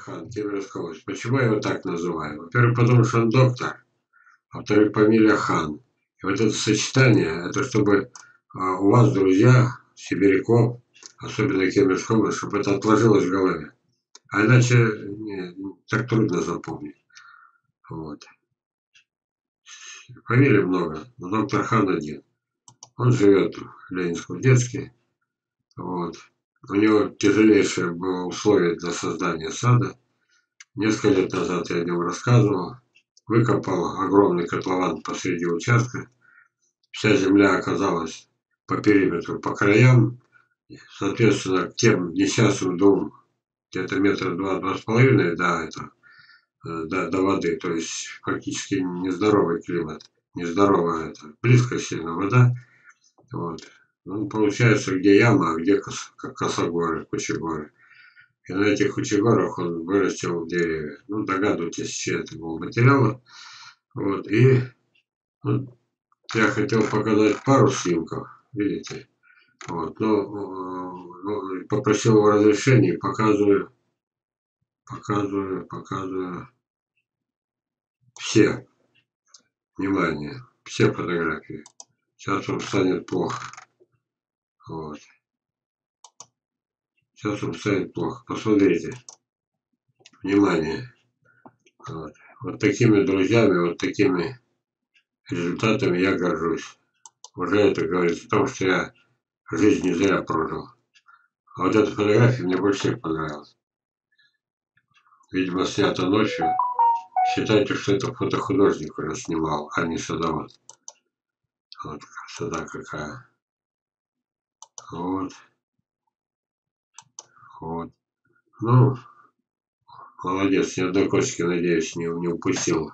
Хан, Кемеровская область. Почему я его так называю? Во-первых, потому что он доктор, а во-вторых, фамилия Хан. И вот это сочетание, это чтобы у вас, друзья, сибиряков, особенно Кемеровской области, чтобы это отложилось в голове. А иначе так трудно запомнить. Вот. Фамилий много, но доктор Хан один. Он живет в Ленинском детстве. Вот. У него тяжелейшее было условие для создания сада. Несколько лет назад я о нем рассказывал. Выкопал огромный котлован посреди участка. Вся земля оказалась по периметру, по краям. Соответственно, к тем несчастным двум, где-то метра два с половиной до воды. То есть фактически нездоровый климат. Нездоровая это. Близко сильно вода. Вот. Ну, получается, где яма, а где косогоры, кучегоры. И на этих кучегорах он вырастил деревья. Ну, догадывайтесь, чьи это был материал. Вот. И ну, я хотел показать пару снимков, видите. Вот. Но попросил его разрешения, показываю все. Внимание, все фотографии. Сейчас вам станет плохо. Вот. Сейчас вам станет плохо. Посмотрите. Внимание. Вот такими друзьями, вот такими результатами я горжусь. Уже это говорит о том, что я жизнь не зря прожил. А вот эта фотография мне больше всех понравилась. Видимо, снята ночью. Считайте, что это фотохудожник уже снимал, а не садовод. Вот красота какая. Вот. Вот. Ну, молодец, ни одной кочки, надеюсь, не упустил.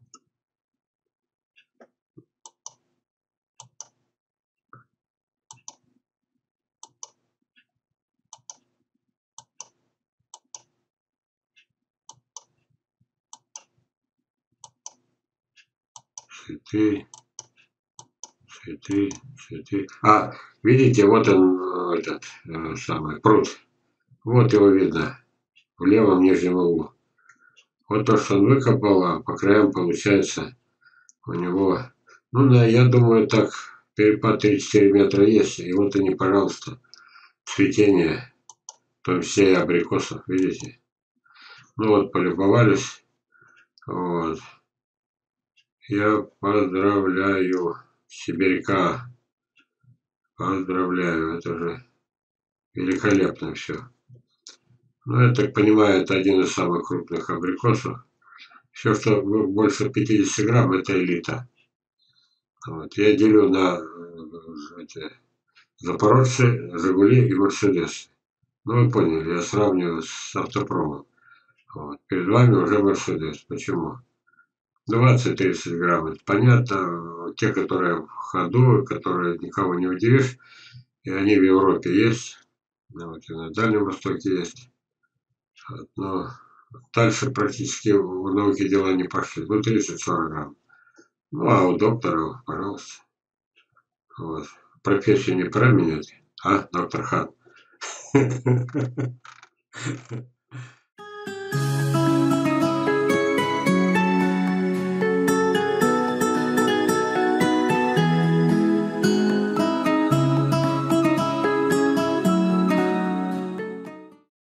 Цветы, цветы, цветы. А, видите, вот он, этот самый пруд. Вот его видно в левом нижнем углу. Вот то, что он выкопал, а по краям получается у него, ну да, я думаю, так перепад 3-4 метра есть. И вот они, пожалуйста, цветение, в том числе и абрикосов, видите. Ну вот, полюбовались. Вот. Я поздравляю сибиряка. Поздравляю, это же великолепно все. Ну, я так понимаю, это один из самых крупных абрикосов. Все, что больше 50 грамм, это элита. Вот. Я делю на эти, запорожцы, Жигули и Мерседес. Ну, вы поняли, я сравниваю с автопромом. Вот. Перед вами уже Мерседес. Почему? 20-30 грамм, это понятно. Те, которые в ходу, которые никого не удивишь, и они в Европе есть, вот, и на Дальнем Востоке есть. Вот, но дальше практически в науке дела не пошли. Ну, 30-40 грамм. Ну, а у доктора, пожалуйста. Вот. Профессию не пора менять, а, доктор Хан?